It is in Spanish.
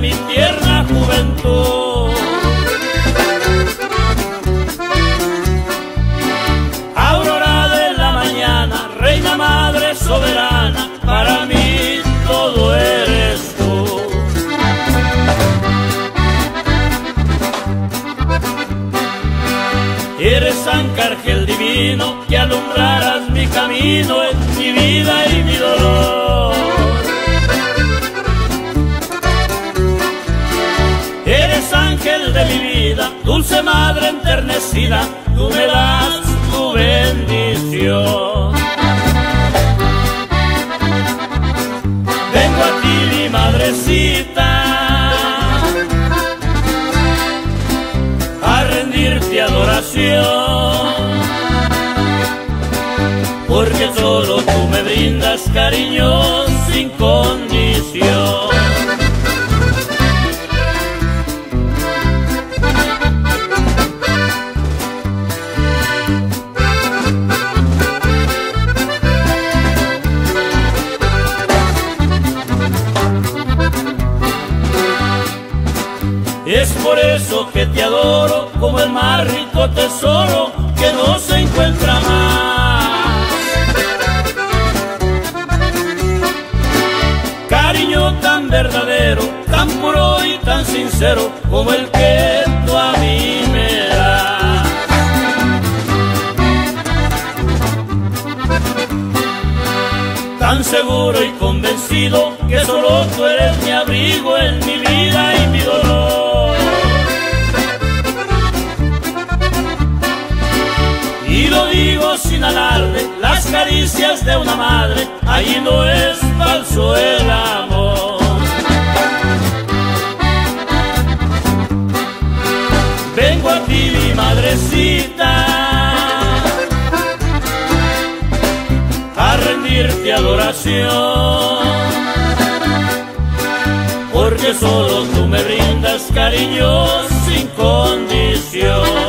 mi tierna juventud. Aurora de la mañana, reina madre soberana, para mí todo eres tú. Eres arcángel divino que alumbrarás mi camino en mi vida y mi dolor. Eres ángel de mi vida, dulce madre enternecida, tú me das tu bendición. Vengo a ti, mi madrecita, a rendirte adoración, porque solo tú me brindas cariño sin condición. Es por eso que te adoro como el más rico tesoro que no se encuentra más. Cariño tan verdadero, tan puro y tan sincero como el que tú a mí me das. Tan seguro y convencido que solo tú eres mi abrigo en mi vida y mi dolor. Y lo digo sin alarde, las caricias de una madre, allí no es falso el amor. Vengo a ti, mi madrecita, a rendirte adoración, porque solo tú me brindas cariño sin condición.